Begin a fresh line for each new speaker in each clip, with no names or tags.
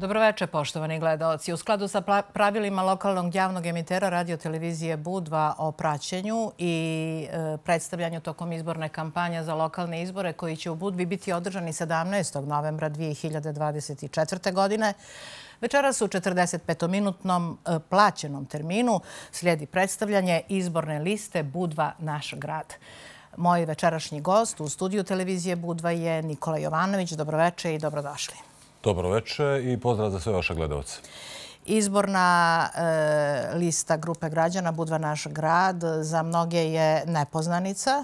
Dobroveče, poštovani gledaoci. U skladu sa pravilima lokalnog javnog emitera radiotelevizije Budva o praćenju i predstavljanju tokom izborne kampanje za lokalne izbore koji će u Budvi biti održani 17. novembra 2024. godine, večeras u 45-minutnom plaćenom terminu slijedi predstavljanje izborne liste Budva naš grad. Moj večerašnji gost u studiju televizije Budva je Nikola Jovanović. Dobroveče i dobrodošli.
Dobroveče i pozdrav za sve vaše gledalce.
Izborna lista grupe građana Budva naš grad za mnoge je nepoznanica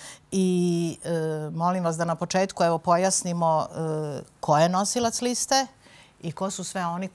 i molim vas da na početku pojasnimo ko je nosilac liste i ko su sve oni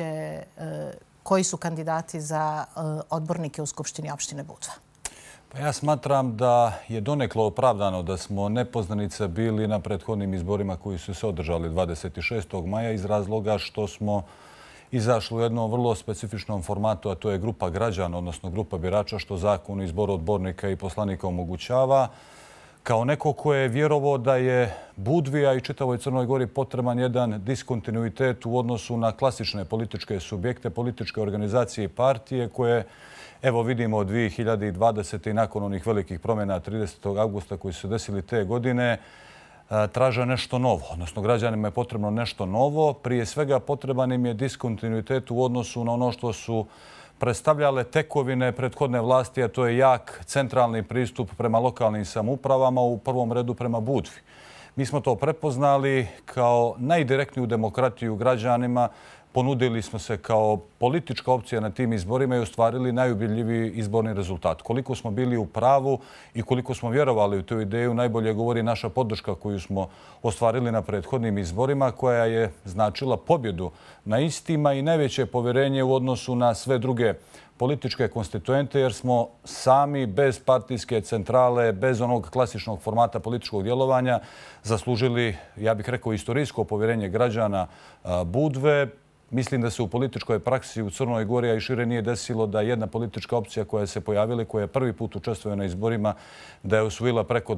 koji su kandidati za odbornike u Skupštini opštine Budva.
Pa ja smatram da je donekle opravdano da smo nepoznanice bili na prethodnim izborima koji su se održali 26. maja iz razloga što smo izašli u jednom vrlo specifičnom formatu, a to je grupa građana, odnosno grupa birača, što zakon o izboru odbornika i poslanika omogućava. Kao neko ko je vjerovao da je Budvi, a i čitavoj Crnoj Gori potreban jedan diskontinuitet u odnosu na klasične političke subjekte, političke organizacije i partije koje, evo vidimo od 2020. i nakon onih velikih promjena 30. augusta koji su se desili te godine, traže nešto novo. Odnosno, građanima je potrebno nešto novo. Prije svega potreban im je diskontinuitet u odnosu na ono što su predstavljale tekovine prethodne vlasti, a to je jak centralni pristup prema lokalnim samoupravama, u prvom redu prema Budvi. Mi smo to prepoznali kao najdirektniju demokratiju građanima. Ponudili smo se kao politička opcija na tim izborima i ostvarili najubjedljiviji izborni rezultat. Koliko smo bili u pravu i koliko smo vjerovali u tu ideju, najbolje govori naša podrška koju smo ostvarili na prethodnim izborima, koja je značila pobjedu na istima i najveće povjerenje u odnosu na sve druge političke konstituente, jer smo sami bez partijske centrale, bez onog klasičnog formata političkog djelovanja zaslužili, ja bih rekao, istorijsko povjerenje građana Budve. Mislim da se u političkoj praksi u Crnoj Gori, a i šire, nije desilo da jedna politička opcija koja se pojavila, koja je prvi put učestvuje na izborima, da je osvojila preko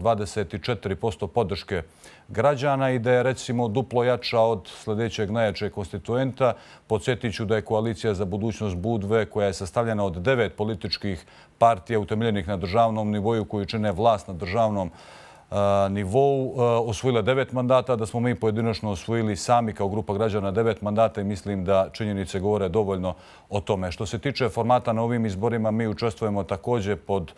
24% podrške građana i da je, recimo, duplo jača od sljedećeg najjačeg konstituenta. Podsjetit ću da je Koalicija za budućnost Budve, koja je sastavljena od 9 političkih partija utemeljenih na državnom nivoju koji čine vlast na državnom nivou, osvojila 9 mandata, da smo mi pojedinačno osvojili sami kao grupa građana 9 mandata i mislim da činjenice govore dovoljno o tome. Što se tiče formata na ovim izborima, mi učestvujemo također pod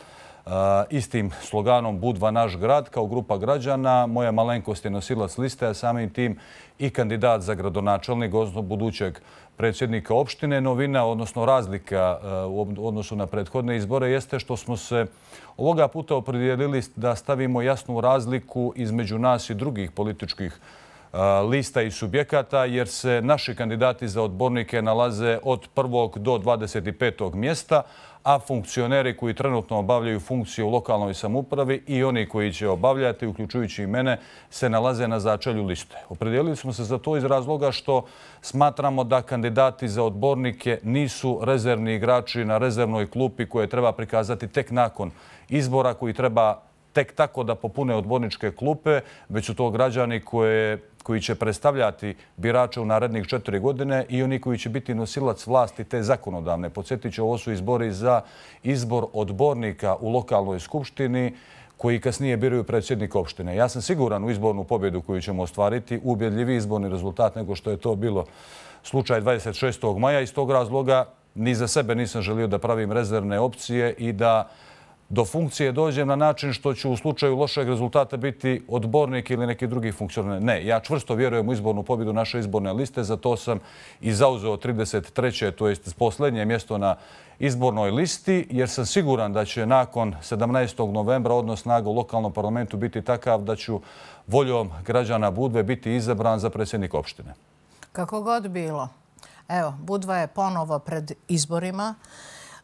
istim sloganom Budva naš grad kao grupa građana. Moja malenkost je nosilac liste, a samim tim i kandidat za gradonačelnik, odnosno budućeg predsjednika opštine. Novina, odnosno razlika u odnosu na prethodne izbore, jeste što smo se ovoga puta opredijelili da stavimo jasnu razliku između nas i drugih političkih lista i subjekata, jer se naši kandidati za odbornike nalaze od 1. do 25. mjesta, a funkcioneri koji trenutno obavljaju funkciju u lokalnoj samoupravi i oni koji će obavljati, uključujući i mene, se nalaze na začelju liste. Opredijelili smo se za to iz razloga što smatramo da kandidati za odbornike nisu rezervni igrači na rezervnoj klupi koje treba prikazati tek nakon izbora, koji treba tek tako da popune odborničke klupe, već su to građani koji će predstavljati birače u narednih 4 godine i oni koji će biti nosilac vlasti te zakonodavne. Podsjetit ću, ovo su izbori za izbor odbornika u lokalnoj skupštini koji kasnije biraju predsjednika opštine. Ja sam siguran u izbornu pobjedu koju ćemo ostvariti, ubjedljiviji izborni rezultat nego što je to bilo slučaj 26. maja. Iz tog razloga ni za sebe nisam želio da pravim rezervne opcije i da do funkcije dođem na način što ću u slučaju lošeg rezultata biti odbornik ili neki drugi funkcioner. Ne, ja čvrsto vjerujem u izbornu pobjedu naše izborne liste, zato sam i zauzeo 33. to jest posljednje mjesto na izbornoj listi, jer sam siguran da će nakon 17. novembra odnos snaga u lokalnom parlamentu biti takav da ću voljom građana Budve biti izabran za predsjednik opštine.
Kako god bilo, evo, Budva je ponovo pred izborima.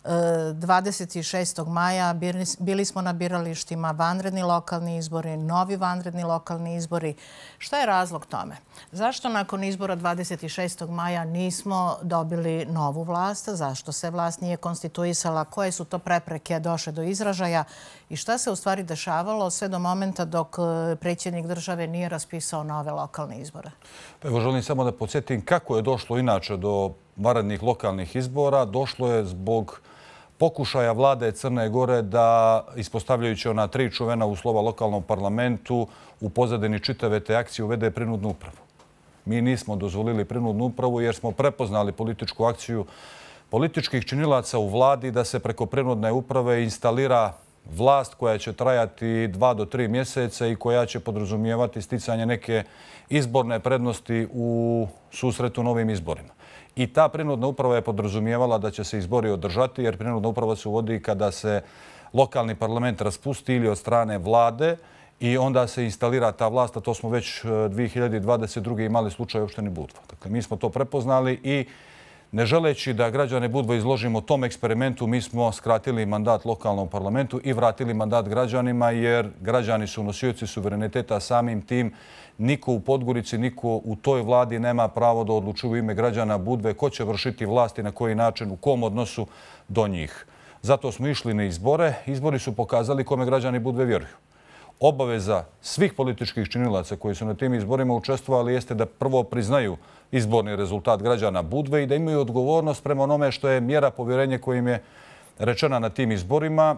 26. maja bili smo na biralištima, vanredni lokalni izbori, novi vanredni lokalni izbori. Šta je razlog tome? Zašto nakon izbora 26. maja nismo dobili novu vlast? Zašto se vlast nije konstituisala? Koje su to prepreke došle do izražaja? I šta se u stvari dešavalo sve do momenta dok predsjednik države nije raspisao nove lokalne izbore?
Evo, želim samo da podsjetim kako je došlo inače do vanrednih lokalnih izbora. Došlo je zbog pokušaja vlade Crne Gore da, ispostavljajući ona 3 čuvena uslova lokalnom parlamentu, u pozadini čitave te akcije uvede prinudnu upravu. Mi nismo dozvolili prinudnu upravu jer smo prepoznali političku akciju političkih činilaca u vladi da se preko prinudne uprave instalira vlast koja će trajati 2 do 3 mjeseca i koja će podrazumijevati sticanje neke izborne prednosti u susretu novim izborima. I ta prinudna uprava je podrazumijevala da će se izbori održati, jer prinudna uprava se uvodi kada se lokalni parlament raspusti ili od strane vlade i onda se instalira ta vlast, a to smo već 2022. imali slučaj u opštini Budva. Dakle, mi smo to prepoznali i ne želeći da građane Budve izložimo tom eksperimentu, mi smo skratili mandat lokalnom parlamentu i vratili mandat građanima, jer građani su nosioci suvereniteta, samim tim niko u Podgorici, niko u toj vladi nema pravo da odlučuje u ime građana Budve ko će vršiti vlast i na koji način, u kom odnosu do njih. Zato smo išli na izbore. Izbori su pokazali kome građani Budve vjeruju. Obaveza svih političkih činilaca koji su na tim izborima učestvovali jeste da prvo priznaju izborni rezultat građana Budve i da imaju odgovornost prema onome što je mjera povjerenja kojim je rečena na tim izborima.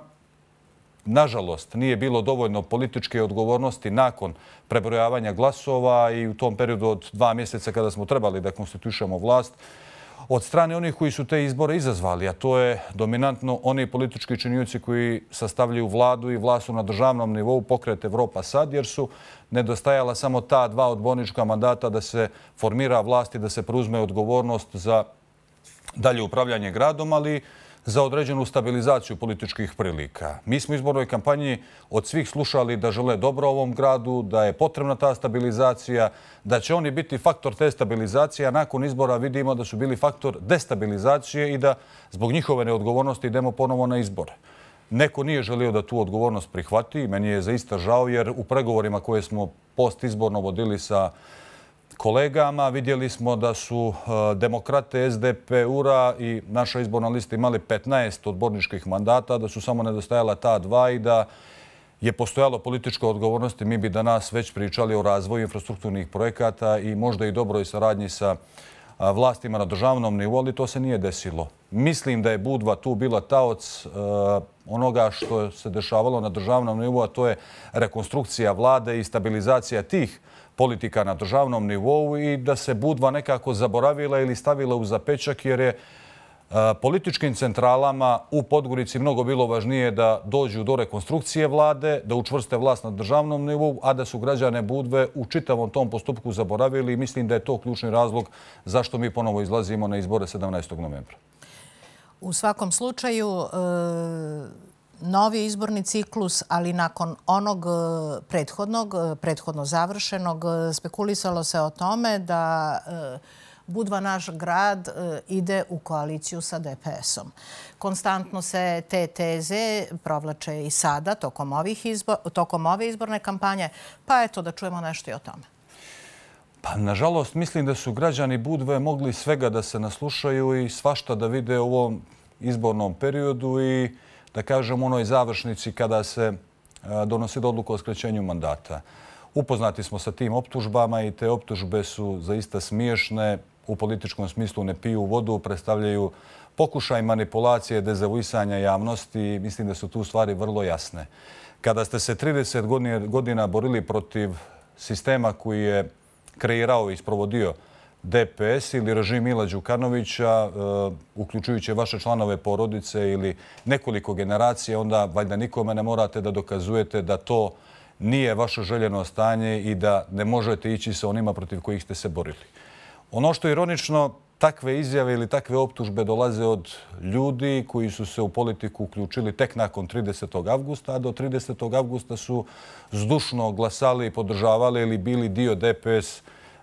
Nažalost, nije bilo dovoljno političke odgovornosti nakon prebrojavanja glasova i u tom periodu od 2 mjeseca kada smo trebali da konstituišemo vlast od strane onih koji su te izbore izazvali, a to je dominantno oni politički činioci koji sastavljaju vladu i vlast su na državnom nivou, Pokret Evropa sad, jer su nedostajala samo ta 2 odbornička mandata da se formira vlast i da se preuzme odgovornost za dalje upravljanje gradom, ali za određenu stabilizaciju političkih prilika. Mi smo u izbornoj kampanji od svih slušali da žele dobro ovom gradu, da je potrebna ta stabilizacija, da će oni biti faktor te stabilizacije, a nakon izbora vidimo da su bili faktor destabilizacije i da zbog njihove neodgovornosti idemo ponovo na izbore. Neko nije želio da tu odgovornost prihvati. Meni je zaista žao jer u pregovorima koje smo postizborno vodili sa kolegama vidjeli smo da su Demokrate, SDP, URA i naša izborna lista imali 15 odborničkih mandata, da su samo nedostajala ta 2 i da je postojalo političke odgovornosti. Mi bi danas već pričali o razvoju infrastrukturnih projekata i možda i dobroj saradnji sa vlastima na državnom nivou, ali to se nije desilo. Mislim da je Budva tu bila taoc onoga što se dešavalo na državnom nivou, a to je rekonstrukcija vlade i stabilizacija tih politika na državnom nivou i da se Budva nekako zaboravila ili stavila u zapečak, jer je političkim centralama u Podgorici mnogo bilo važnije da dođu do rekonstrukcije vlade, da učvrste vlast na državnom nivou, a da su građane Budve u čitavom tom postupku zaboravili i mislim da je to ključni razlog zašto mi ponovo izlazimo na izbore 17. novembra.
U svakom slučaju, novi izborni ciklus, ali nakon onog prethodno završenog, spekulisalo se o tome da Budva, naš grad, ide u koaliciju sa DPS-om. Konstantno se te teze provlače i sada, tokom ove izborne kampanje, pa eto da čujemo nešto i o tome.
Pa, nažalost, mislim da su građani Budve mogli svega da se naslušaju i svašta da vide u ovom izbornom periodu i da kažem onoj završnici kada se donosi odluka o skraćenju mandata. Upoznati smo sa tim optužbama i te optužbe su zaista smiješne, u političkom smislu ne piju vodu, predstavljaju pokušaj manipulacije, dezavuisanja javnosti. Mislim da su tu stvari vrlo jasne. Kada ste se 30 godina borili protiv sistema koji je kreirao i sprovodio DPS ili režim Mila Đukanovića, uključujući vaše članove porodice ili nekoliko generacija, onda valjda nikome ne morate da dokazujete da to nije vaše željeno stanje i da ne možete ići sa onima protiv kojih ste se borili. Ono što je ironično, takve izjave ili takve optužbe dolaze od ljudi koji su se u politiku uključili tek nakon 30. avgusta, a do 30. avgusta su zdušno glasali i podržavali ili bili dio DPS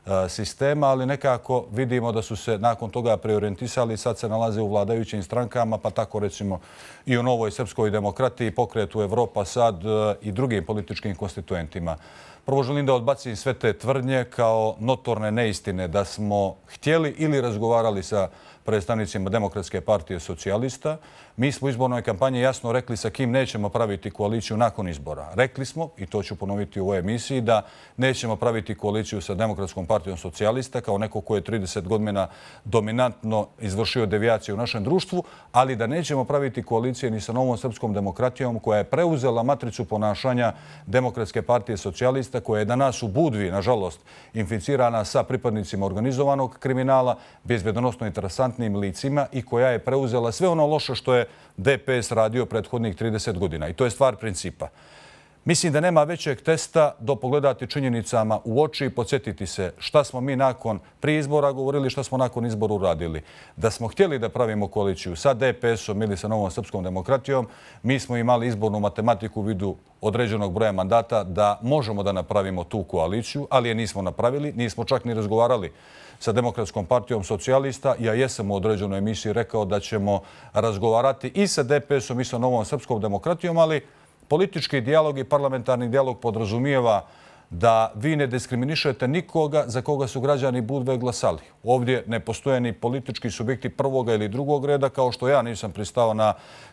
sistema, ali nekako vidimo da su se nakon toga preorijentisali i sad se nalaze u vladajućim strankama, pa tako recimo i u Novoj srpskoj demokratiji, Pokretu Evropa sad i drugim političkim konstituentima. Prvo želim da odbacim sve te tvrdnje kao notorne neistine da smo htjeli ili razgovarali sa predstavnicima Demokratske partije socijalista. Mi smo u izbornoj kampanji jasno rekli sa kim nećemo praviti koaliciju nakon izbora. Rekli smo, i to ću ponoviti u ovoj emisiji, da nećemo praviti koaliciju sa Demokratskom partijom socijalista kao neko ko je 30 godina dominantno izvršio devijaciju u našem društvu, ali da nećemo praviti koalicije ni sa Novom srpskom demokratijom koja je preuzela matricu ponašanja Demokratske partije socijalista, koja je danas u Budvi, nažalost, inficirana sa pripadnicima organizovanog kriminala, bezbjedonosno interesantnim licima i koja je preuzela sve ono loše što je DPS radio prethodnih 30 godina. I to je stvar principa. Mislim da nema većeg testa do pogledati činjenicama u oči i podsjetiti se šta smo mi prije izbora govorili, šta smo nakon izbora uradili. Da smo htjeli da pravimo koaliciju sa DPS-om ili sa Novom srpskom demokratijom, mi smo imali izbornu matematiku u vidu određenog broja mandata da možemo da napravimo tu koaliciju, ali je nismo napravili, nismo čak ni razgovarali sa Demokratskom partijom socijalista. Ja jesam u određenoj emisiji rekao da ćemo razgovarati i sa DPS-om i sa Novom srpskom demokratijom, ali politički dijalog i parlamentarni dijalog podrazumijeva da vi ne diskriminišete nikoga za koga su građani Budve glasali. Ovdje ne postoje ni politički subjekti prvoga ili drugog reda, kao što ja nisam pristao na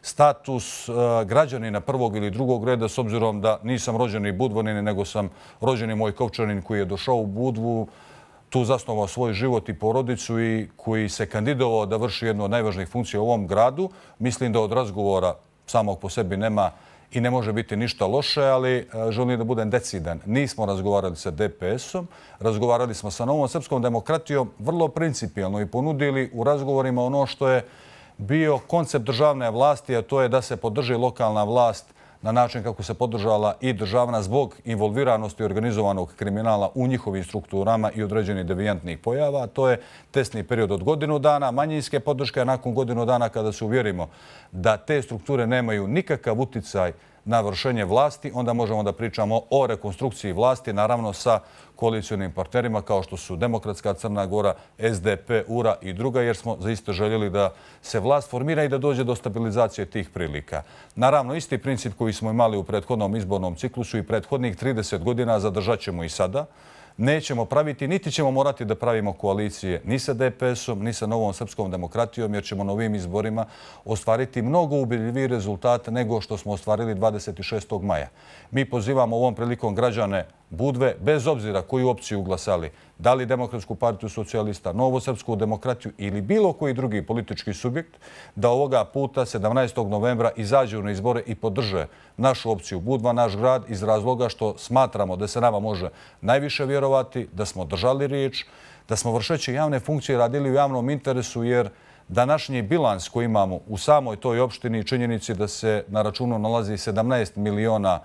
status građanina prvog ili drugog reda, s obzirom da nisam rođeni Budvanin, nego sam rođeni moj Kovčanin koji je došao u Budvu, tu zasnovao svoj život i porodicu i koji se kandidovao da vrši jednu od najvažnijih funkcija u ovom gradu. Mislim da od razgovora samog po sebi nema i ne može biti ništa loše, ali želim da budem decidan. Nismo razgovarali sa DPS-om, razgovarali smo sa Novom srpskom demokratijom vrlo principijelno i ponudili u razgovorima ono što je bio koncept državne vlasti, a to je da se podrži lokalna vlast na način kako se podržala i državna zbog involviranosti organizovanog kriminala u njihovim strukturama i određenih devijantnih pojava. To je testni period od godinu dana, manjinske podrške, a nakon godinu dana kada se uvjerimo da te strukture nemaju nikakav uticaj na vršenje vlasti, onda možemo da pričamo o rekonstrukciji vlasti, naravno sa koalicionim partnerima kao što su Demokratska Crna Gora, SDP, URA i druga, jer smo zaista željeli da se vlast formira i da dođe do stabilizacije tih prilika. Naravno, isti princip koji smo imali u prethodnom izbornom ciklusu i prethodnih 30 godina zadržat ćemo i sada. Nećemo praviti, niti ćemo morati da pravimo koalicije ni sa DPS-om, ni sa Novom srpskom demokratijom, jer ćemo na ovim izborima ostvariti mnogo ubedljiviji rezultat nego što smo ostvarili 26. maja. Mi pozivamo ovom prilikom građane Budve, bez obzira koju opciju glasali, da li Demokratsku partiju socijalista, Novu srpsku demokratiju ili bilo koji drugi politički subjekt, da ovoga puta 17. novembra izađu na izbore i podrže našu opciju Budva, naš grad, iz razloga što smatramo da se nama može najviše vjerovati, da smo držali riječ, da smo vršeći javne funkcije radili u javnom interesu, jer današnji bilans koji imamo u samoj toj opštini, činjenici da se na računu nalazi 17 miliona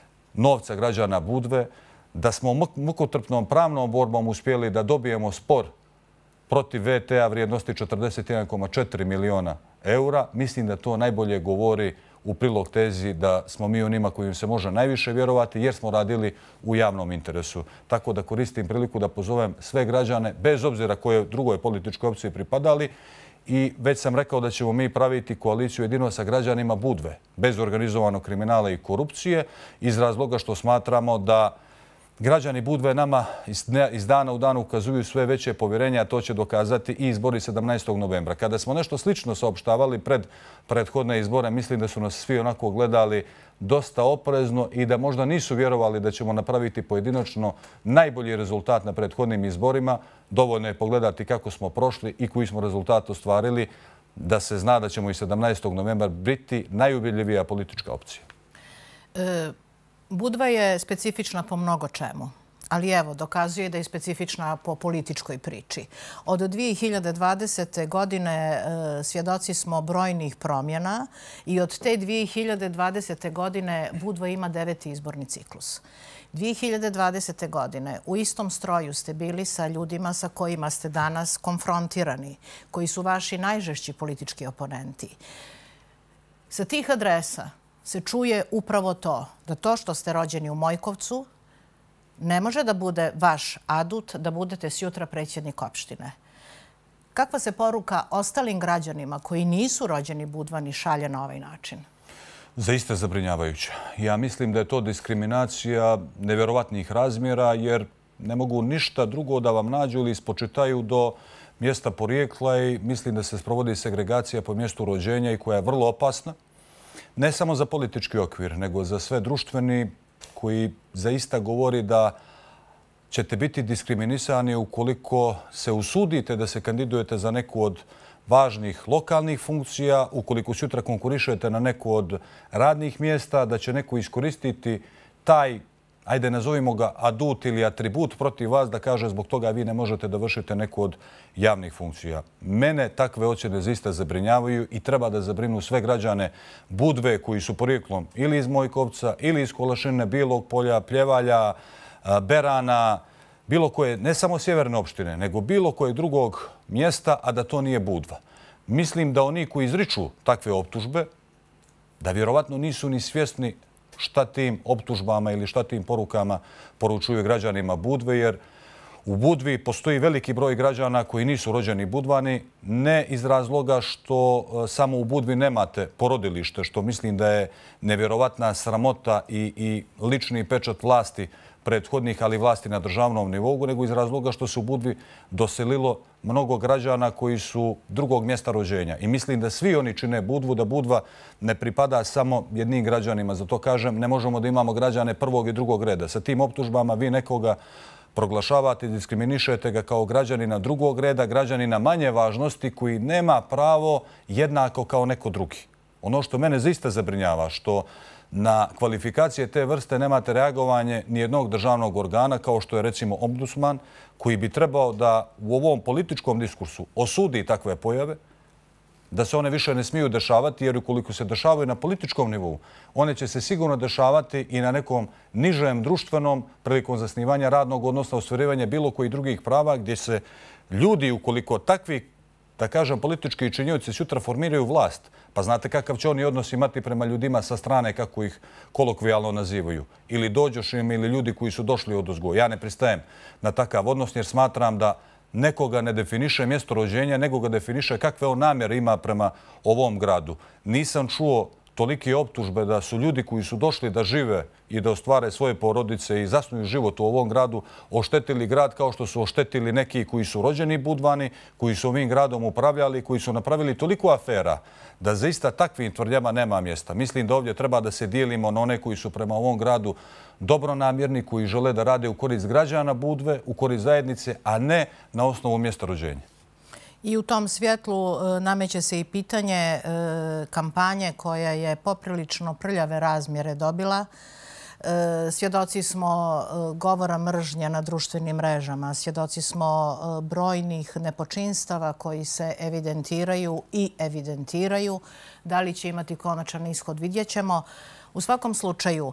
novca građana Budve, da smo mukotrpnom pravnom borbom uspjeli da dobijemo spor protiv VTA vrijednosti 41,4 miliona eura. Mislim da to najbolje govori u prilog tezi da smo mi onima kojim se može najviše vjerovati, jer smo radili u javnom interesu. Tako da koristim priliku da pozovem sve građane, bez obzira koje drugoj političkoj opciji pripadali, i već sam rekao da ćemo mi praviti koaliciju jedino sa građanima Budve, bez organizovanog kriminala i korupcije, iz razloga što smatramo da građani Budve nama iz dana u dan ukazuju sve veće povjerenje, a to će dokazati i izbori 17. novembra. Kada smo nešto slično saopštavali pred prethodne izbore, mislim da su nas svi onako gledali dosta oprezno i da možda nisu vjerovali da ćemo napraviti pojedinačno najbolji rezultat na prethodnim izborima. Dovoljno je pogledati kako smo prošli i koji smo rezultat ostvarili, da se zna da ćemo i 17. novembra biti najubjedljivija politička opcija.
Budva je specifična po mnogo čemu, ali evo, dokazuje da je specifična po političkoj priči. Od 2020. godine svjedoci smo brojnih promjena i od te 2020. godine Budva ima 9. izborni ciklus. 2020. godine u istom stroju ste bili sa ljudima sa kojima ste danas konfrontirani, koji su vaši najžešći politički oponenti. Sa tih adresa se čuje upravo to, da to što ste rođeni u Mojkovcu ne može da bude vaš adut da budete sjutra predsjednik opštine. Kakva se poruka ostalim građanima koji nisu rođeni Budvani šalje na ovaj način?
Zaista zabrinjavajuća. Ja mislim da je to diskriminacija nevjerovatnih razmjera jer ne mogu ništa drugo da vam nađu ili ispočitaju do mjesta porijekla i mislim da se sprovodi segregacija po mjestu rođenja i koja je vrlo opasna. Ne samo za politički okvir, nego za sve društveni koji zaista govori da ćete biti diskriminisani ukoliko se usudite da se kandidujete za neku od važnih lokalnih funkcija, ukoliko sutra konkurišete na neku od radnih mjesta, da će neko iskoristiti taj, ajde nazovimo ga adut ili atribut protiv vas da kaže zbog toga vi ne možete da vršite neku od javnih funkcija. Mene takve ocjene zaista zabrinjavaju i treba da zabrinu sve građane Budve koji su porijeklom ili iz Mojkovca ili iz Kolašine, Bilog Polja, Pljevalja, Berana, bilo koje, ne samo sjeverne opštine, nego bilo kojeg drugog mjesta, a da to nije Budva. Mislim da oni koji izriču takve optužbe, da vjerovatno nisu ni svjesni šta tim optužbama ili šta tim porukama poručuju građanima Budve, jer u Budvi postoji veliki broj građana koji nisu rođeni Budvani, ne iz razloga što samo u Budvi nemate porodilište, što mislim da je nevjerovatna sramota i lični pečat vlasti prethodnih, ali vlasti na državnom nivou, nego iz razloga što se u Budvi doselilo mnogo građana koji su drugog mjesta rođenja. I mislim da svi oni čine Budvu, da Budva ne pripada samo jednim građanima. Zato kažem, ne možemo da imamo građane prvog i drugog reda. Sa tim optužbama vi nekoga proglašavate i diskriminišete ga kao građanina drugog reda, građanina manje važnosti koji nema pravo jednako kao neko drugi. Ono što mene zaista zabrinjava, što na kvalifikacije te vrste nemate reagovanje nijednog državnog organa, kao što je recimo ombudsman, koji bi trebao da u ovom političkom diskursu osudi takve pojave, da se one više ne smiju dešavati, jer ukoliko se dešavaju na političkom nivou, one će se sigurno dešavati i na nekom nižem društvenom prilikom zasnivanja radnog odnosa, ostvarivanja bilo kojih drugih prava, gdje se ljudi, ukoliko takvi, da kažem, politički činioci sutra formiraju vlast, pa znate kakav će oni odnos imati prema ljudima sa strane, kako ih kolokvijalno nazivaju, ili dođošim ili ljudi koji su došli odozgo. Ja ne pristajem na takav odnos jer smatram da nekoga ne definiše mjesto rođenja, nego ga definiše kakve on namjere ima prema ovom gradu. Nisam čuo tolike optužbe da su ljudi koji su došli da žive i da ostvare svoje porodice i zasnuju život u ovom gradu oštetili grad kao što su oštetili neki koji su rođeni Budvani, koji su ovim gradom upravljali, koji su napravili toliko afera da zaista takvim tvrdnjama nema mjesta. Mislim da ovdje treba da se dijelimo na one koji su prema ovom gradu dobronamjerni, koji žele da rade u korist građana Budve, u korist zajednice, a ne na osnovu mjesta rođenja.
I u tom svjetlu nameće se i pitanje kampanje koja je poprilično prljave razmjere dobila. Svjedoci smo govora mržnje na društvenim mrežama, svjedoci smo brojnih nepočinstava koji se evidentiraju i evidentiraju. Da li će imati konačan ishod, vidjet ćemo. U svakom slučaju,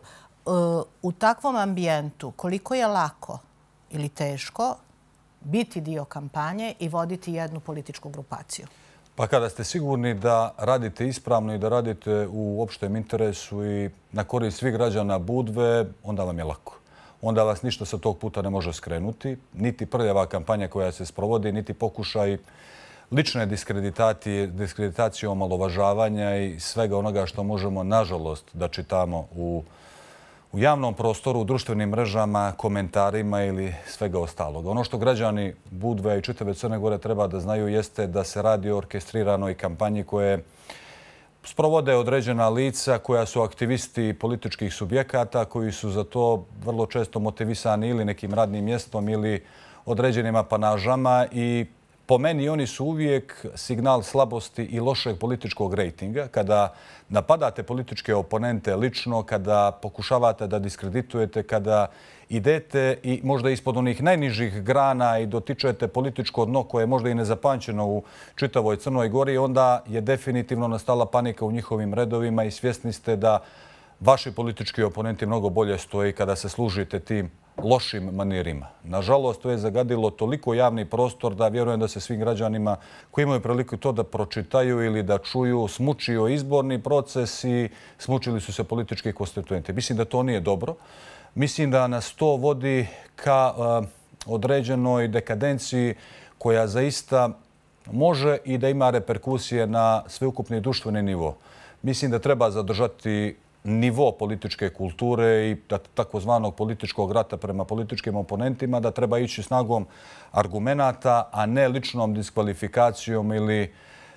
u takvom ambijentu koliko je lako ili teško biti dio kampanje i voditi jednu političku grupaciju?
Pa kada ste sigurni da radite ispravno i da radite u opštem interesu i na korist svih građana Budve, onda vam je lako. Onda vas ništa sa tog puta ne može skrenuti. Niti prljava kampanja koja se sprovodi, niti pokušaj lične diskreditacije, omalovažavanja i svega onoga što možemo, nažalost, da čitamo u javnom prostoru, u društvenim mrežama, komentarima ili svega ostalog. Ono što građani Budve i čitave Crne Gore treba da znaju jeste da se radi o orkestriranoj kampanji koje sprovode određena lica koja su aktivisti političkih subjekata koji su za to vrlo često motivisani ili nekim radnim mjestom ili određenim apanažama i po meni oni su uvijek signal slabosti i lošeg političkog rejtinga. Kada napadate političke oponente lično, kada pokušavate da diskreditujete, kada idete i možda ispod onih najnižih grana i dotičete političko dno koje je možda i nezapamćeno u čitavoj Crnoj Gori, onda je definitivno nastala panika u njihovim redovima i svjesni ste da vaši politički oponenti mnogo bolje stoje kada se služite tim lošim manirima. Nažalost, to je zagadilo toliko javni prostor da vjerujem da se svim građanima koji imaju priliku to da pročitaju ili da čuju smučio izborni proces i smučili su se politički konstituenti. Mislim da to nije dobro. Mislim da nas to vodi ka određenoj dekadenciji koja zaista može i da ima reperkusije na sveukupni društveni nivo. Mislim da treba zadržati nivo političke kulture i takozvanog političkog rata prema političkim oponentima, da treba ići snagom argumenata, a ne ličnom diskvalifikacijom ili,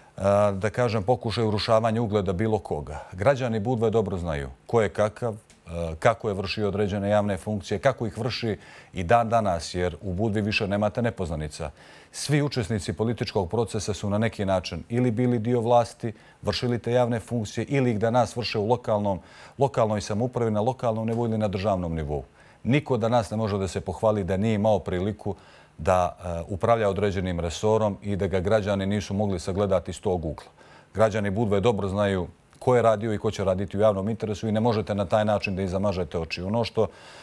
da kažem, pokušaj urušavanja ugleda bilo koga. Građani Budve dobro znaju ko je kakav, kako je vršio određene javne funkcije, kako ih vrši i dan danas, jer u Budvi više nemate nepoznanica. Svi učesnici političkog procesa su na neki način ili bili dio vlasti, vršili te javne funkcije ili ih danas vrše u lokalnoj samoupravi, na lokalnom nivou ili na državnom nivou. Niko danas ne može da se pohvali da nije imao priliku da upravlja određenim resorom i da ga građani nisu mogli sagledati iz tog ugla. Građani Budve dobro znaju ko je radio i ko će raditi u javnom interesu i ne možete na taj način da ih zamažete oči. Ono što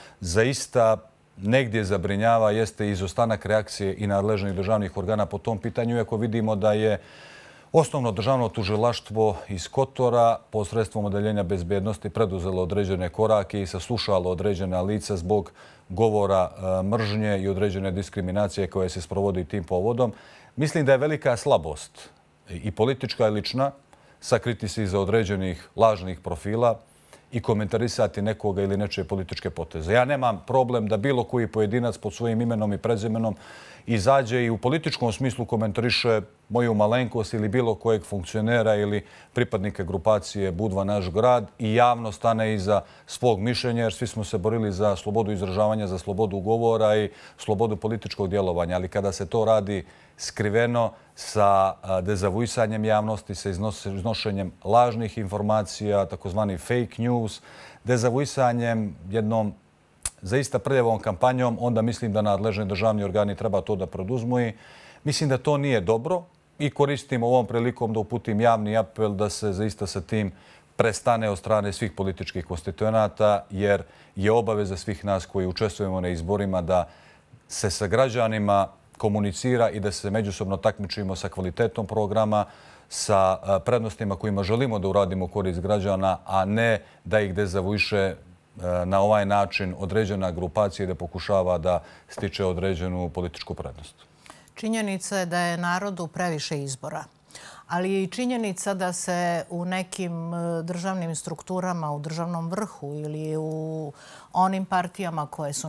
zaista negdje zabrinjava jeste izostanak reakcije i nadležnih državnih organa po tom pitanju, iako vidimo da je osnovno državno tužilaštvo iz Kotora posredstvom odeljenja bezbjednosti preduzelo određene korake i saslušalo određena lica zbog govora mržnje i određene diskriminacije koje se sprovodi tim povodom. Mislim da je velika slabost i politička i lična sakriti se iza određenih lažnih profila i komentarisati nekoga ili nečije političke poteze. Ja nemam problem da bilo koji pojedinac pod svojim imenom i prezimenom izađe i u političkom smislu komentariše moju malenkost ili bilo kojeg funkcionera ili pripadnika grupacije Budva naš grad i javno stane iza svog mišljenja, jer svi smo se borili za slobodu izražavanja, za slobodu govora i slobodu političkog djelovanja. Ali kada se to radi skriveno, sa dezavuisanjem javnosti, sa iznošenjem lažnih informacija, takozvani fake news, dezavuisanjem jednom zaista prljavom kampanjom, onda mislim da nadležni državni organi treba to da preduzmu i mislim da to nije dobro i koristim ovom prilikom da uputim javni apel da se zaista sa tim prestane od strane svih političkih konstituenata, jer je obaveza svih nas koji učestvujemo na izborima da se sa građanima komunicira i da se međusobno takmičimo sa kvalitetom programa, sa prednostima kojima želimo da uradimo u korist građana, a ne da ih dezavuiše na ovaj način određena grupacija i da pokušava da stiče određenu političku prednost.
Činjenica je da je narodu previše izbora, ali je i činjenica da se u nekim državnim strukturama, u državnom vrhu ili u onim partijama koje su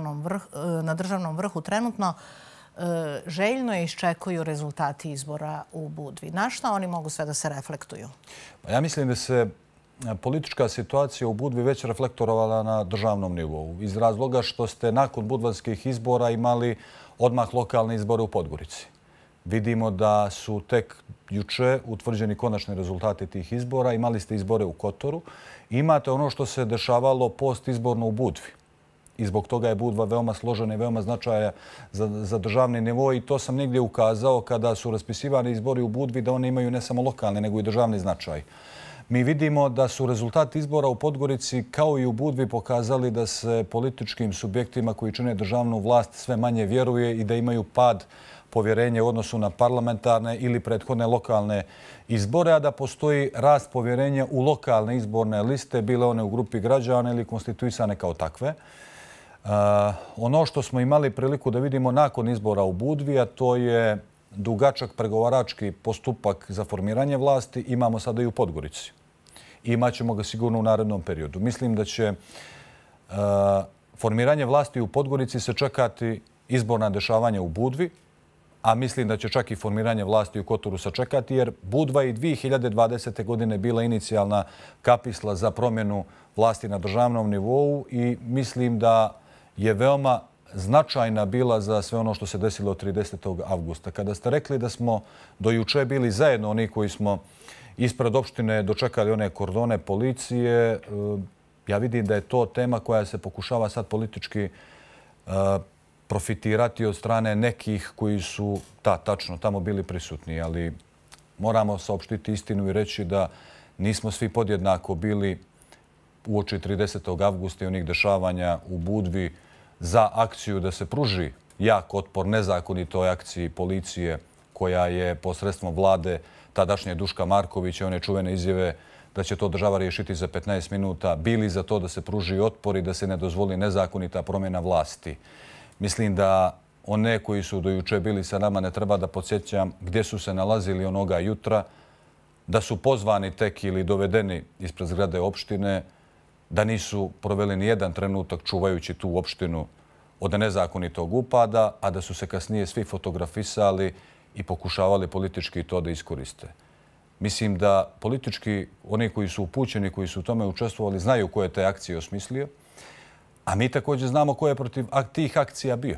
na državnom vrhu trenutno željno iščekuju rezultati izbora u Budvi. Na šta oni mogu sve da se reflektuju?
Ja mislim da se politička situacija u Budvi već reflektorovala na državnom nivou. Iz razloga što ste nakon budvanskih izbora imali odmah lokalne izbore u Podgorici. Vidimo da su tek juče utvrđeni konačni rezultati tih izbora. Imali ste izbore u Kotoru. Imate ono što se dešavalo postizborno u Budvi. I zbog toga je Budva veoma složena i veoma značaja za državni nivo i to sam negdje ukazao kada su raspisivani izbori u Budvi da oni imaju ne samo lokalni nego i državni značaj. Mi vidimo da su rezultati izbora u Podgorici kao i u Budvi pokazali da se političkim subjektima koji čine državnu vlast sve manje vjeruje i da imaju pad povjerenja u odnosu na parlamentarne ili prethodne lokalne izbore, a da postoji rast povjerenja u lokalne izborne liste, bile one u grupi građana ili konstituisane kao takve. Ono što smo imali priliku da vidimo nakon izbora u Budvi, a to je dugačak pregovarački postupak za formiranje vlasti, imamo sada i u Podgorici. Imaćemo ga sigurno u narednom periodu. Mislim da će formiranje vlasti u Podgorici se čekati izborna dešavanja u Budvi, a mislim da će čak i formiranje vlasti u Kotoru sačekati, jer Budva i 2020. godine bila inicijalna kapisla za promjenu vlasti na državnom nivou i mislim da je veoma značajna bila za sve ono što se desilo 30. avgusta. Kada ste rekli da smo do juče bili zajedno oni koji smo ispred opštine dočekali one kordone policije, ja vidim da je to tema koja se pokušava sad politički profitirati od strane nekih koji su tačno tamo bili prisutni, ali moramo saopštiti istinu i reći da nismo svi podjednako bili uoči 30. avgusta i onih dešavanja u Budvi za akciju da se pruži jak otpor nezakonitoj akciji policije koja je posredstvom vlade tadašnje Duška Markovića, one čuvene izjave da će to država riješiti za 15 minuta, bili za to da se pruži otpor i da se ne dozvoli nezakonita promjena vlasti. Mislim da one koji su do juče bili sa nama ne treba da podsjećam gdje su se nalazili onoga jutra, da su pozvani tek ili dovedeni ispred zgrade opštine, da nisu proveli ni jedan trenutak čuvajući tu opštinu od nezakonitog upada, a da su se kasnije svi fotografisali i pokušavali politički to da iskoriste. Mislim da politički oni koji su upućeni, koji su u tome učestvovali, znaju ko je te akcije osmislio, a mi također znamo ko je protiv tih akcija bio.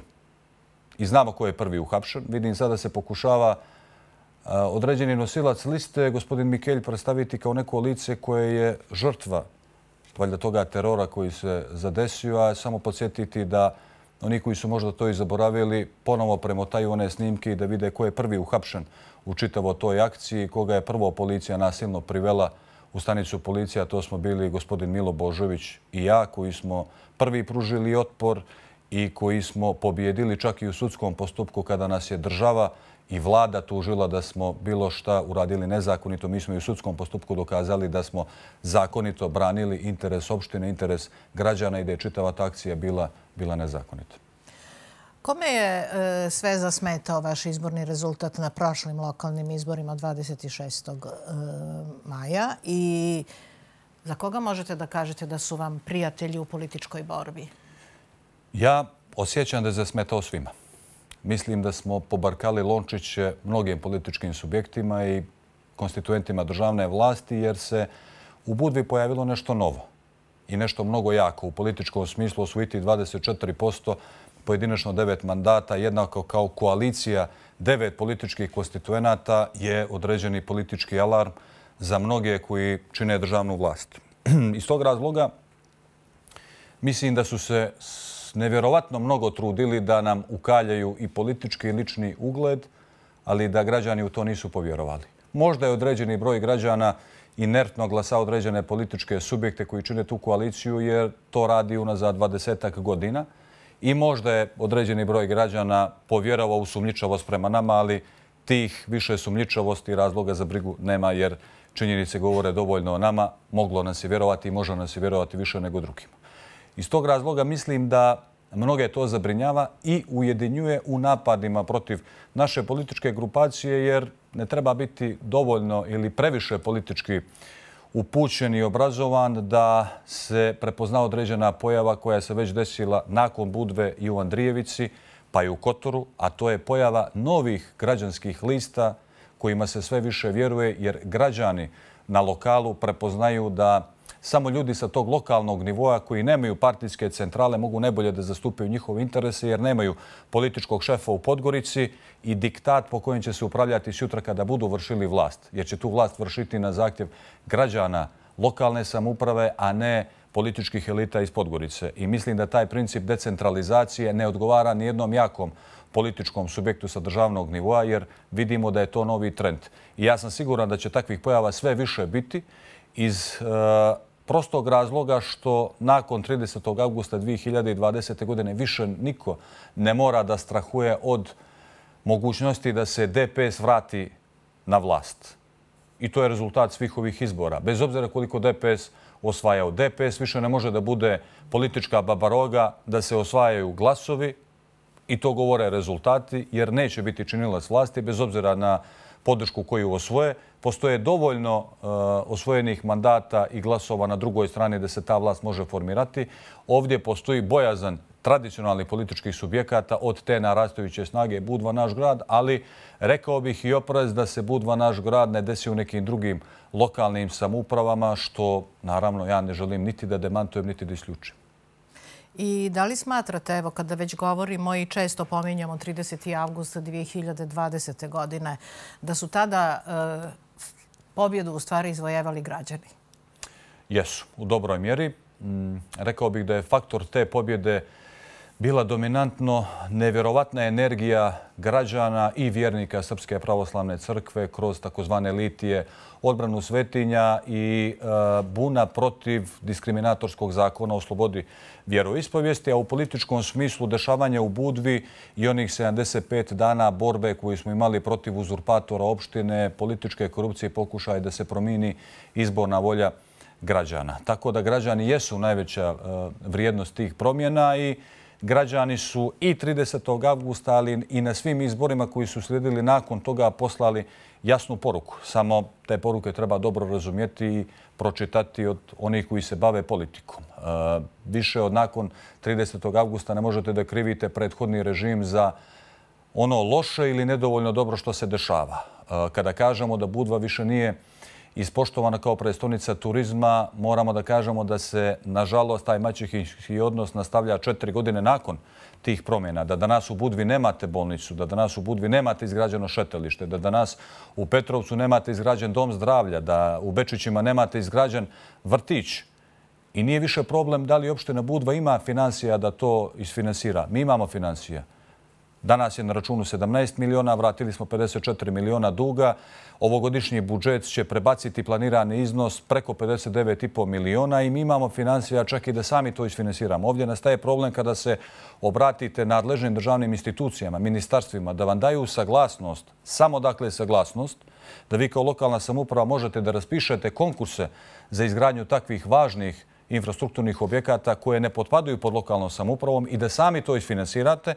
I znamo ko je prvi uhapšen. Vidim sada se pokušava određeni nosilac liste, gospodin Mikelj, predstaviti kao neko lice koje je žrtva valjda toga terora koji se zadesio, a samo podsjetiti da oni koji su možda to i zaboravili ponovo premotaju one snimke i da vide ko je prvi uhapšen u čitavo toj akciji, koga je prvo policija nasilno privela u stanicu policija. To smo bili gospodin Milo Božović i ja, koji smo prvi pružili otpor i koji smo pobjedili čak i u sudskom postupku kada nas je država i vlada tužila da smo bilo šta uradili nezakonito. Mi smo i u sudskom postupku dokazali da smo zakonito branili interes opštine, interes građana i da je čitava ta akcija bila nezakonita.
Kome je sve zasmetao vaš izborni rezultat na prošlim lokalnim izborima 26. maja i za koga možete da kažete da su vam prijatelji u političkoj borbi?
Ja osjećam da je zasmetao svima. Mislim da smo pobarkali lončiće mnogim političkim subjektima i konstituentima državne vlasti jer se u Budvi pojavilo nešto novo i nešto mnogo jako. U političkom smislu osvojiti 24%, pojedinačno 9 mandata, jednako kao koalicija 9 političkih konstituenata je određeni politički alarm za mnoge koji čine državnu vlast. Iz tog razloga mislim da su se nevjerovatno mnogo trudili da nam ukaljaju i politički i lični ugled, ali da građani u to nisu povjerovali. Možda je određeni broj građana inertno glasao određene političke subjekte koji čine tu koaliciju jer to radi unazad 20-ak godina i možda je određeni broj građana povjerovao u sumnjičavost prema nama, ali tih više sumnjičavosti i razloga za brigu nema jer činjenice govore dovoljno o nama. Moglo nas je vjerovati i može nas je vjerovati više nego drugima. Iz tog razloga mislim da mnoge to zabrinjava i ujedinjuje u napadima protiv naše političke grupacije jer ne treba biti dovoljno ili previše politički upućen i obrazovan da se prepozna određena pojava koja se već desila nakon Budve i u Andrijevici pa i u Kotoru, a to je pojava novih građanskih lista kojima se sve više vjeruje jer građani na lokalu prepoznaju da samo ljudi sa tog lokalnog nivoa koji nemaju partijske centrale mogu najbolje da zastupaju njihove interese jer nemaju političkog šefa u Podgorici i diktat po kojem će se upravljati sutra kada budu vršili vlast. Jer će tu vlast vršiti na zahtjev građana lokalne samouprave, a ne političkih elita iz Podgorice. I mislim da taj princip decentralizacije ne odgovara ni jednom jakom političkom subjektu sa državnog nivoa jer vidimo da je to novi trend. I ja sam siguran da će takvih pojava sve više biti iz prostog razloga što nakon 30. augusta 2020. godine više niko ne mora da strahuje od mogućnosti da se DPS vrati na vlast. I to je rezultat svih ovih izbora. Bez obzira koliko DPS osvajao. DPS više ne može da bude politička babaroga, da se osvajaju glasovi i to govore rezultati jer neće biti činilac vlasti bez obzira na podršku koju osvoje. Postoje dovoljno osvojenih mandata i glasova na drugoj strani da se ta vlast može formirati. Ovdje postoji bojazan tradicionalnih političkih subjekata od te narastajuće snage Budva naš grad, ali rekao bih i oprez da se Budva naš grad ne desi u nekim drugim lokalnim samoupravama, što naravno ja ne želim niti da demantujem, niti da isključim.
I da li smatrate, evo kada već govorimo i često pominjamo 30. avgusta 2020. godine, da su tada pobjedu u stvari izvojevali građani?
Jesu, u dobroj mjeri. Rekao bih da je faktor te pobjede bila dominantno nevjerovatna energija građana i vjernika Srpske pravoslavne crkve kroz takozvane litije, odbranu svetinja i buna protiv diskriminatorskog zakona o slobodi vjeroispovijesti, a u političkom smislu dešavanje u Budvi i onih 75 dana borbe koju smo imali protiv uzurpatora opštine, političke korupcije i pokušaja da se promijeni izborna volja građana. Tako da građani jesu najveća vrijednost tih promjena i građani su i 30. avgusta, ali i na svim izborima koji su slijedili nakon toga poslali jasnu poruku. Samo te poruke treba dobro razumjeti i pročitati od onih koji se bave politikom. Više od nakon 30. avgusta ne možete da krivite prethodni režim za ono loše ili nedovoljno dobro što se dešava. Kada kažemo da Budva više nije ispoštovana kao prestonica turizma, moramo da kažemo da se, nažalost, taj maćehinski odnos nastavlja 4 godine nakon tih promjena. Da danas u Budvi nemate bolnicu, da danas u Budvi nemate izgrađeno šetalište, da danas u Petrovcu nemate izgrađen dom zdravlja, da u Bečićima nemate izgrađen vrtić. I nije više problem da li opština Budva ima financija da to isfinansira. Mi imamo financija. Danas je na računu 17 miliona, vratili smo 54 miliona duga. Ovogodišnji budžet će prebaciti planirani iznos preko 59,5 miliona i mi imamo financija čak i da sami to isfinansiramo. Ovdje nastaje problem kada se obratite nadležnim državnim institucijama, ministarstvima, da vam daju saglasnost, samo dakle saglasnost, da vi kao lokalna samouprava možete da raspišete konkurse za izgradnju takvih važnih infrastrukturnih objekata koje ne potpadaju pod lokalnom samoupravom i da sami to isfinansirate.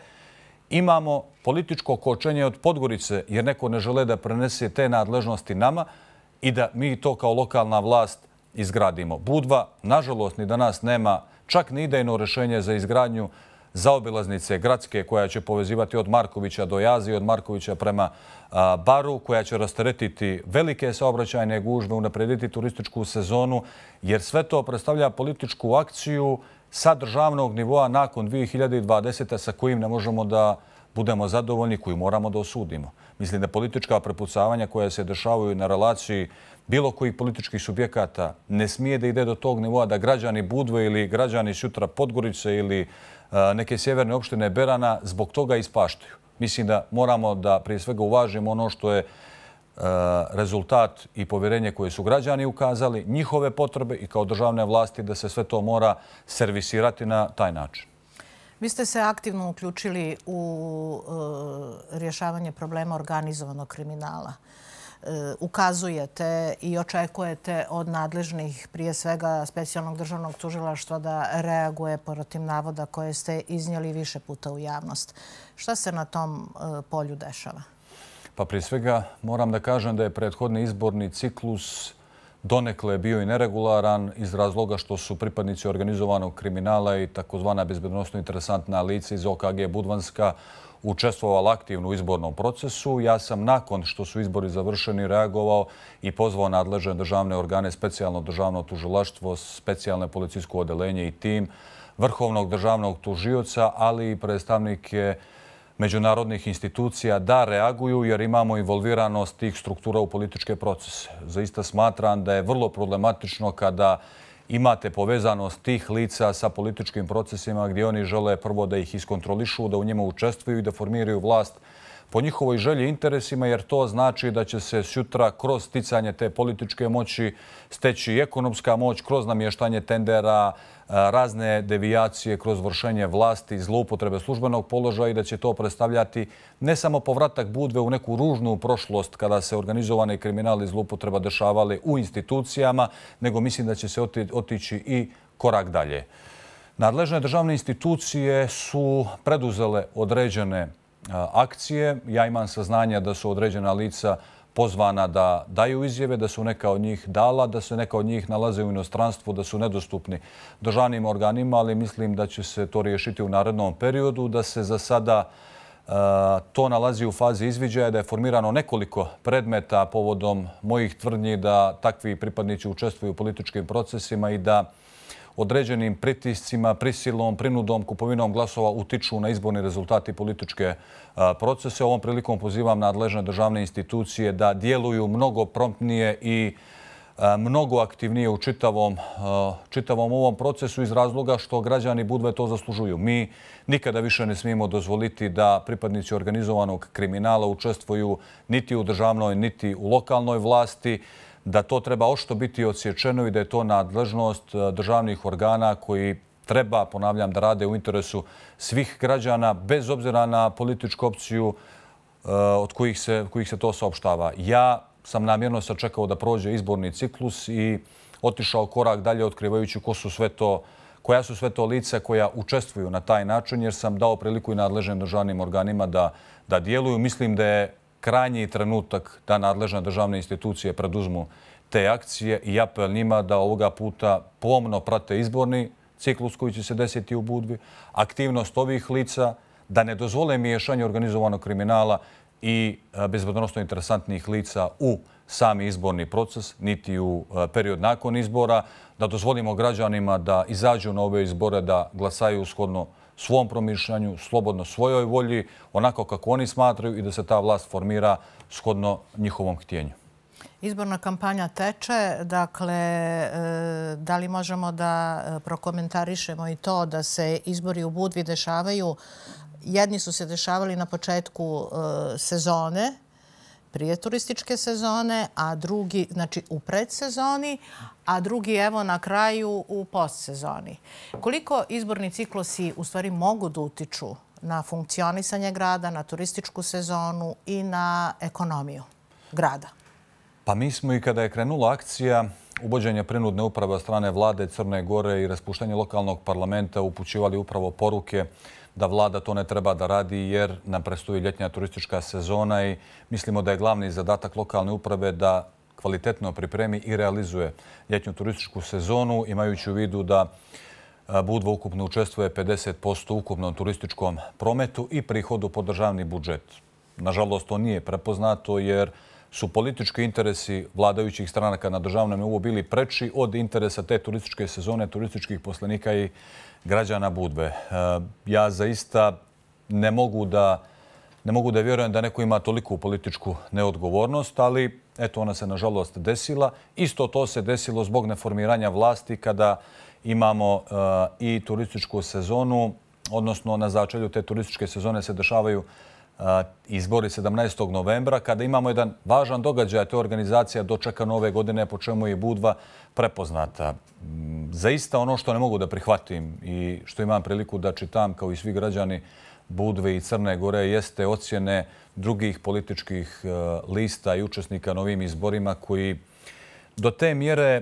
Imamo političko kočenje od Podgorice jer neko ne žele da prenese te nadležnosti nama i da mi to kao lokalna vlast izgradimo. Budva, nažalost, ni danas nema čak ni idejno rješenje za izgradnju zaobilaznice gradske koja će povezivati od Markovića do Jazi, od Markovića prema Baru, koja će rasteretiti velike saobraćajne gužve, unaprediti turističku sezonu, jer sve to predstavlja političku akciju sa državnog nivoa nakon 2020. sa kojim ne možemo da budemo zadovoljni, koju moramo da osudimo. Mislim da politička prepucavanja koja se dešavaju na relaciji bilo kojih političkih subjekata ne smije da ide do tog nivoa da građani Budve ili građani sutra Podgorice ili neke sjeverne opštine Berana zbog toga ispaštaju. Mislim da moramo da prije svega uvažimo ono što je rezultat i povjerenje koje su građani ukazali, njihove potrebe i kao državne vlasti da se sve to mora servisirati na taj način.
Vi ste se aktivno uključili u rješavanje problema organizovanog kriminala. Ukazujete i očekujete od nadležnih, prije svega specijalnog državnog tužilaštva, da reaguje protiv navoda koje ste iznijeli više puta u javnost. Šta se na tom polju dešava?
Pa prije svega moram da kažem da je prethodni izborni ciklus donekle bio i neregularan iz razloga što su pripadnici organizovanog kriminala i takozvana bezbednosno interesantna lica iz OKG Budvanska učestvovali aktivno u izbornom procesu. Ja sam nakon što su izbori završeni reagovao i pozvao nadležne državne organe, specijalno državno tužilaštvo, specijalne policijsko odeljenje i tim Vrhovnog državnog tužioca, ali i predstavnike međunarodnih institucija da reaguju jer imamo involviranost tih struktura u političke procese. Zaista smatram da je vrlo problematično kada imate povezanost tih lica sa političkim procesima gdje oni žele prvo da ih iskontrolišu, da u njima učestvuju i da formiraju vlast po njihovoj želji i interesima, jer to znači da će se sutra kroz sticanje te političke moći steći i ekonomska moć, kroz namještanje tendera, razne devijacije kroz vršenje vlasti, zloupotrebe službenog položaja i da će to predstavljati ne samo povratak Budve u neku ružnu prošlost kada se organizovane kriminali i zloupotreba dešavali u institucijama, nego mislim da će se otići i korak dalje. Nadležne državne institucije su preduzele određene akcije. Ja imam saznanja da su određena lica pozvana da daju izjave, da su neka od njih dala, da se neka od njih nalaze u inostranstvu, da su nedostupni državnim organima, ali mislim da će se to riješiti u narednom periodu, da se za sada to nalazi u fazi izviđaja, da je formirano nekoliko predmeta povodom mojih tvrdnji da takvi pripadnici učestvuju u političkim procesima i da određenim pritiscima, prisilom, prinudom, kupovinom glasova utiču na izborni rezultati političke procese. Ovom prilikom pozivam nadležne državne institucije da djeluju mnogo promptnije i mnogo aktivnije u čitavom ovom procesu iz razloga što građani Budve to zaslužuju. Mi nikada više ne smijemo dozvoliti da pripadnici organizovanog kriminala učestvuju niti u državnoj, niti u lokalnoj vlasti, da to treba ošto biti odsječeno i da je to nadležnost državnih organa koji treba, ponavljam, da rade u interesu svih građana bez obzira na političku opciju od kojih se to saopštava. Ja sam namjerno sačekao da prođe izborni ciklus i otišao korak dalje otkrivajući koja su sve to lica koja učestvuju na taj način, jer sam dao priliku i nadležnim državnim organima da djeluju. Mislim da je krajnji trenutak da nadležne državne institucije preduzmu te akcije i apel njima da ovoga puta pomno prate izborni ciklus koji će se desiti u Budvi, aktivnost ovih lica, da ne dozvole miješanje organizovanog kriminala i bezbednosno interesantnih lica u sami izborni proces, niti u period nakon izbora, da dozvolimo građanima da izađu na ove izbore, da glasaju shodno svom promišljanju, slobodno svojoj volji, onako kako oni smatraju i da se ta vlast formira shodno njihovom htjenju.
Izborna kampanja teče. Dakle, da li možemo da prokomentarišemo i to da se izbori u Budvi dešavaju? Jedni su se dešavali na početku sezone, prije turističke sezone, a drugi, znači u predsezoni, a drugi evo na kraju u postsezoni. Koliko izborni ciklusi u stvari mogu da utiču na funkcionisanje grada, na turističku sezonu i na ekonomiju grada?
Pa mi smo i kada je krenula akcija uvođenja prinudne uprave od strane vlade Crne Gore i raspuštanje lokalnog parlamenta upućivali upravo poruke da vlada to ne treba da radi jer nam predstoji ljetnja turistička sezona i mislimo da je glavni zadatak lokalne uprave da kvalitetno pripremi i realizuje ljetnju turističku sezonu, imajući u vidu da Budva ukupno učestvuje 50% u ukupnom turističkom prometu i prihodu po državni budžet. Nažalost, to nije prepoznato jer su politički interesi vladajućih stranaka na državnom nivou bili preči od interesa te turističke sezone, turističkih poslenika i građana Budve. Ja zaista ne mogu da vjerujem da neko ima toliku političku neodgovornost, ali eto, ona se nažalost desila. Isto to se desilo zbog neformiranja vlasti kada imamo i turističku sezonu, odnosno na začelju te turističke sezone se dešavaju izbori 17. novembra, kada imamo jedan važan događaj, to je organizacija dočekana ove godine, po čemu je Budva prepoznata. Zaista ono što ne mogu da prihvatim i što imam priliku da čitam kao i svi građani Budve i Crne Gore jeste ocjene drugih političkih lista i učesnika na ovim izborima koji do te mjere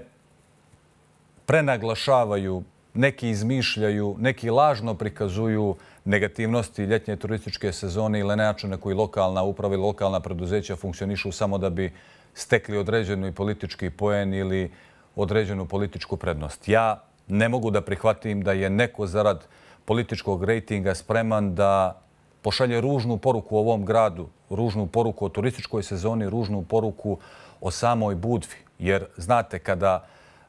prenaglašavaju, neki izmišljaju, neki lažno prikazuju negativnosti ljetnje turističke sezone ili način na koji lokalna uprava ili lokalna preduzeća funkcionišu samo da bi stekli određeni politički poen ili određenu političku prednost. Ja ne mogu da prihvatim da je neko zarad političkog rejtinga spreman da pošalje ružnu poruku ovom gradu, ružnu poruku o turističkoj sezoni, ružnu poruku o samoj Budvi. Jer znate, kada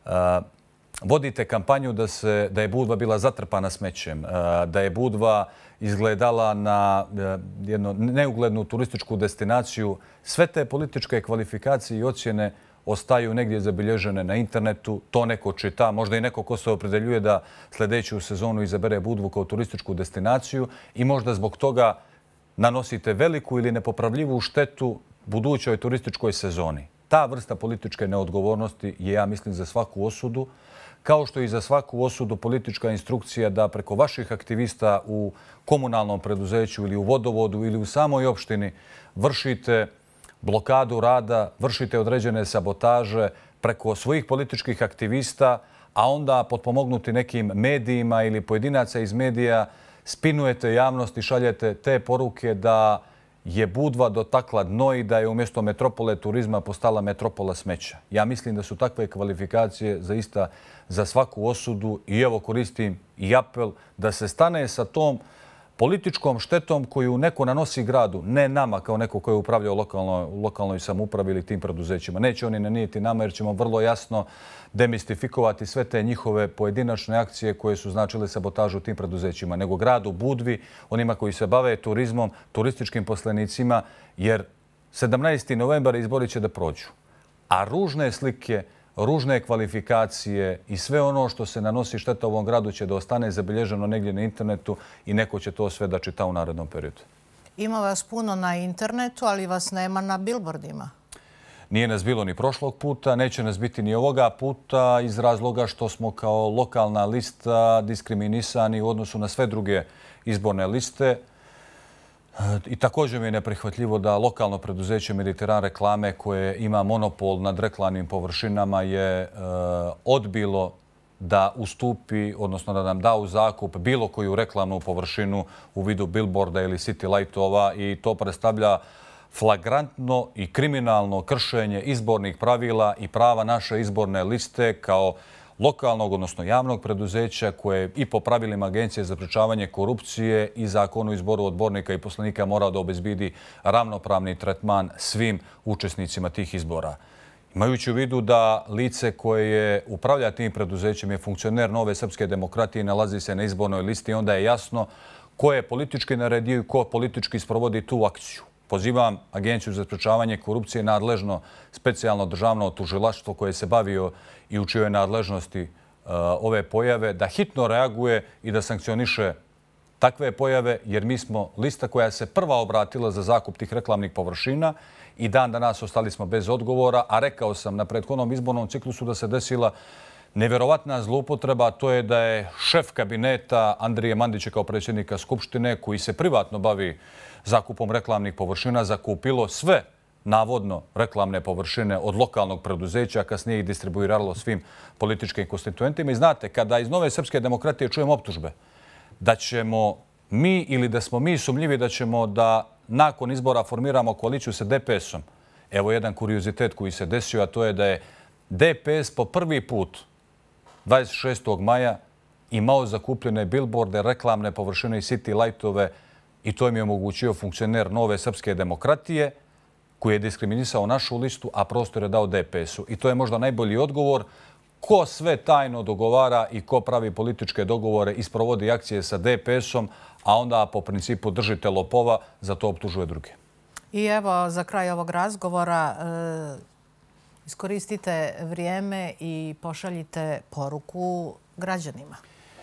vodite kampanju da je Budva bila zatrpana smećem, da je Budva izgledala na jednu neuglednu turističku destinaciju, sve te političke kvalifikacije i ocjene ostaju negdje zabilježene na internetu. To neko čita, možda i neko ko se opredeljuje da sljedeću sezonu izabere Budvu kao turističku destinaciju i možda zbog toga nanosite veliku ili nepopravljivu štetu budućoj turističkoj sezoni. Ta vrsta političke neodgovornosti je, ja mislim, za svaku osudu, kao što i za svaku osudu politička instrukcija da preko vaših aktivista u komunalnom preduzeću ili u vodovodu ili u samoj opštini vršite blokadu rada, vršite određene sabotaže preko svojih političkih aktivista, a onda potpomognuti nekim medijima ili pojedinaca iz medija spinujete javnost i šaljete te poruke da je Budva dotakla dno i da je umjesto metropole turizma postala metropola smeća. Ja mislim da su takve kvalifikacije zaista za svaku osudu i evo koristim i apel da se stane sa tom političkom štetom koju neko nanosi gradu, ne nama kao neko koji je upravljao lokalnoj samoupravi ili tim preduzećima. Neće oni nanijeti nama jer ćemo vrlo jasno demistifikovati sve te njihove pojedinačne akcije koje su značile sabotažu tim preduzećima, nego gradu Budvi, onima koji se bave turizmom, turističkim poslenicima, jer 17. novembar izbori će da prođu. A ružne slike, ružne kvalifikacije i sve ono što se nanosi šteta ovom gradu će da ostane zabilježeno negdje na internetu i neko će to sve da čita u narednom periodu.
Ima vas puno na internetu, ali vas nema na bilbordima.
Nije nas bilo ni prošlog puta, neće nas biti ni ovoga puta iz razloga što smo kao lokalna lista diskriminisani u odnosu na sve druge izborne liste. I također mi je neprihvatljivo da lokalno preduzeće Mediteran reklame koje ima monopol nad reklamnim površinama je odbilo da ustupi, odnosno da nam da u zakup bilo koju reklamnu površinu u vidu billboarda ili city lightova i to predstavlja flagrantno i kriminalno kršenje izbornih pravila i prava naše izborne liste kao lokalnog, odnosno javnog preduzeća koje i po pravilima Agencije za sprečavanje korupcije i Zakonu o izboru odbornika i poslanika mora da obezbedi ravnopravni tretman svim učesnicima tih izbora. Imajući u vidu da lice koje upravlja tim preduzećem je funkcioner Nove srpske demokratije i nalazi se na izbornoj listi, onda je jasno ko je politički naredio i ko politički sprovodi tu akciju. Pozivam Agenciju za sprečavanje korupcije, nadležno specijalno državno tužilaštvo koje se bavio i u čijoj nadležnosti ove pojave, da hitno reaguje i da sankcioniše takve pojave, jer mi smo lista koja se prva obratila za zakup tih reklamnih površina i dan danas ostali smo bez odgovora, a rekao sam na prethodnom izbornom ciklusu da se desila nevjerovatna zloupotreba, to je da je šef kabineta Andrije Mandića kao predsjednika Skupštine, koji se privatno bavi zakupom reklamnih površina, zakupilo sve navodno reklamne površine od lokalnog preduzeća, a kasnije ih distribuiralo svim političkim konstituentima. I znate, kada iz Nove srpske demokratije čujem optužbe da ćemo mi ili da smo mi sumnjivi da ćemo da nakon izbora formiramo koaliciju sa DPS-om, evo jedan kuriozitet koji se desio, a to je da je DPS po prvi put 26. maja imao zakupljene billboarde, reklamne površine i city lightove i to im je omogućio funkcioner Nove srpske demokratije koji je diskriminisao našu listu, a prostor je dao DPS-u. I to je možda najbolji odgovor ko sve tajno dogovara i ko pravi političke dogovore i sprovodi akcije sa DPS-om, a onda po principu držite lopova, za to optužuje druge.
I evo, za kraj ovog razgovora iskoristite vrijeme i pošaljite poruku građanima.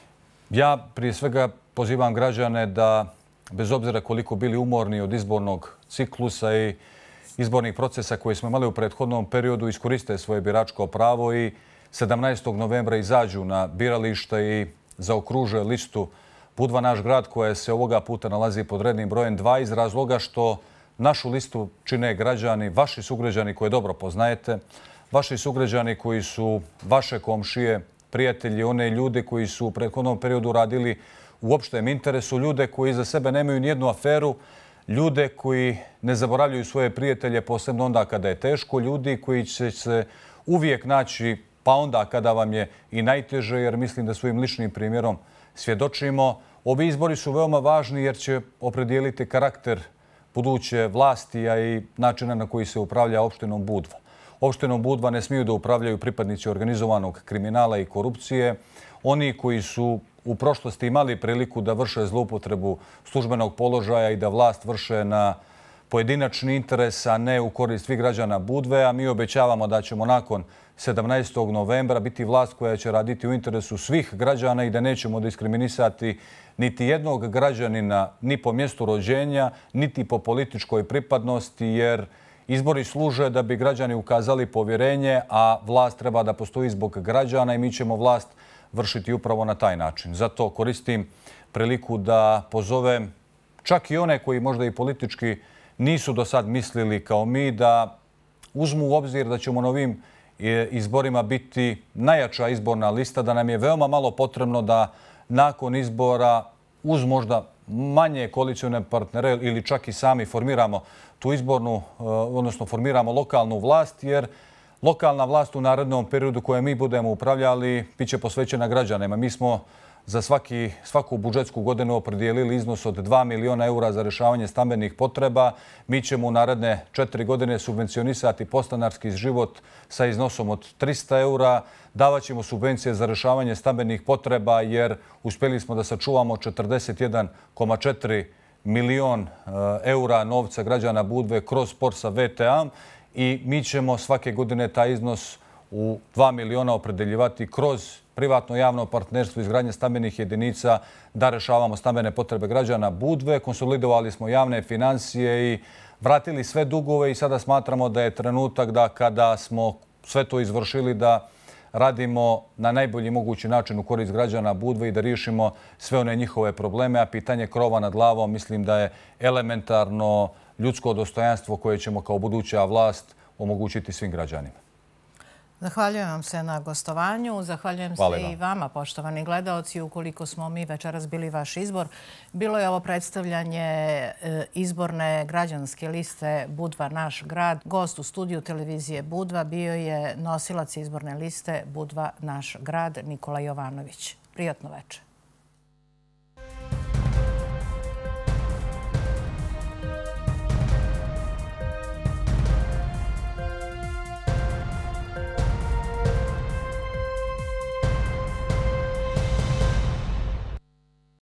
Ja prije svega pozivam građane da, bez obzira koliko bili umorni od izbornog ciklusa i izbornih procesa koje smo imali u prethodnom periodu, iskoriste svoje biračko pravo i 17. novembra izađu na birališta i zaokruže listu Budva naš grad, koja se ovoga puta nalazi pod rednim brojem 2 iz razloga što našu listu čine građani, vaši sugrađani koje dobro poznajete, vaši sugrađani koji su vaše komšije, prijatelji, one ljude koji su u prethodnom periodu radili u opštem interesu, ljude koji za sebe nemaju nijednu aferu, ljude koji ne zaboravljaju svoje prijatelje, posebno onda kada je teško, ljudi koji će se uvijek naći pa onda kada vam je i najteže, jer mislim da svojim ličnim primjerom svjedočimo. Ovi izbori su veoma važni jer će opredijeliti karakter buduće vlasti, a i načina na koji se upravlja opštinom Budva. Opštinom Budva ne smiju da upravljaju pripadnici organizovanog kriminala i korupcije. Oni koji su u prošlosti imali priliku da vrše zloupotrebu službenog položaja i da vlast vrše na pojedinačni interes, a ne u korist svih građana Budve, a mi obećavamo da ćemo nakon 17. novembra biti vlast koja će raditi u interesu svih građana i da nećemo diskriminisati niti jednog građanina ni po mjestu rođenja, niti po političkoj pripadnosti, jer izbori služe da bi građani ukazali povjerenje, a vlast treba da postoji zbog građana i mi ćemo vlast vršiti upravo na taj način. Zato koristim priliku da pozovem čak i one koji možda i politički nisu do sad mislili kao mi, da uzmu u obzir da ćemo na ovim izborima biti najjača izborna lista, da nam je veoma malo potrebno da nakon izbora uz možda manje koalicione partnere ili čak i sami formiramo tu izbornu, odnosno formiramo lokalnu vlast, jer lokalna vlast u narednom periodu koje mi budemo upravljali bit će posvećena građanima. Mi smo za svaku budžetsku godinu opredijelili iznos od 2 miliona eura za rješavanje stambenih potreba. Mi ćemo u naredne 4 godine subvencionisati podstanarski život sa iznosom od 300 eura. Davat ćemo subvencije za rješavanje stambenih potreba jer uspjeli smo da sačuvamo 41,4 milion eura novca građana Budve kroz spor sa VTA i mi ćemo svake godine taj iznos u 2 miliona opredeljivati kroz privatno javno partnerstvo izgradnje stambenih jedinica da rešavamo stambene potrebe građana Budve. Konsolidovali smo javne financije i vratili sve dugove i sada smatramo da je trenutak da kada smo sve to izvršili da radimo na najbolji mogući način u korist građana Budve i da riješimo sve one njihove probleme, a pitanje krova nad glavom mislim da je elementarno ljudsko dostojanstvo koje ćemo kao buduća vlast omogućiti svim građanima.
Zahvaljujem vam se na gostovanju. Zahvaljujem se i vama, poštovani gledaoci. Ukoliko smo mi večeras bili vaš izbor, bilo je ovo predstavljanje izborne građanske liste Budva naš grad. Gost u studiju televizije Budva bio je nosilac izborne liste Budva naš grad Nikola Jovanović. Prijatno večer.